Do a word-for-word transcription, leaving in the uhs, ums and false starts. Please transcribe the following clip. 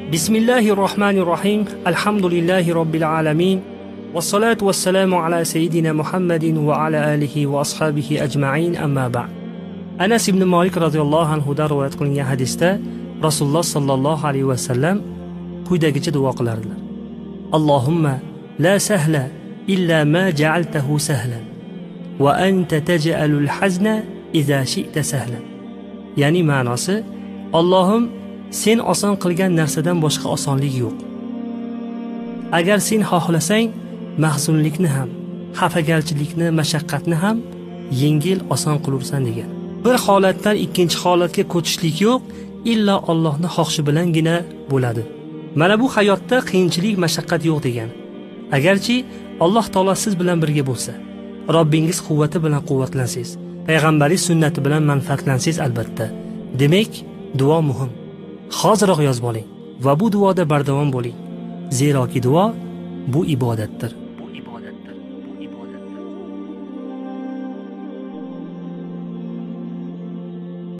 Bismillahir Rahmanir Rahim. Alhamdulillahi Rabbil Alamin. Wassalatu wassalamu ala sayyidina Muhammadin wa ala alihi wa ashabihi ajma'in, amma ba'd. Anas ibn Malik radhiyallohu anhu da rivoyat qilingan hadisda Rasululloh sallallohu alayhi va sallam quyidagicha duo qilardilar. Allohumma la sahla illa ma ja'altahu sahlan wa anta taj'alul hazna idza shi'ta sahlan. Ya'ni ma'nosi, Allohim, sen oson qilgan narsadan boshqa osonlik yo'q. Agar sen xohlasang, mahzunlikni ham, xafagarchilikni, mashaqqatni ham yengil oson qilursan degan. Bir holatdan ikkinchi holatga ko'chishlik yo'q, illa Allohning xohishi bilangina bo'ladi. Mana bu hayotda qiyinchilik, mashaqqat yo'q degan. Agarchi Alloh taolo siz bilan birga bo'lsa, Robbingiz quvvati bilan quvvatlansiz, payg'ambariy sunnati bilan manfaatlansiz albatta. Demak, duo muhim. Hoziroq yozib oling va bu duoda bardavom bo'ling. Zeroki duo bu ibodatdir. Bu ibodatdir. Bu ibodat.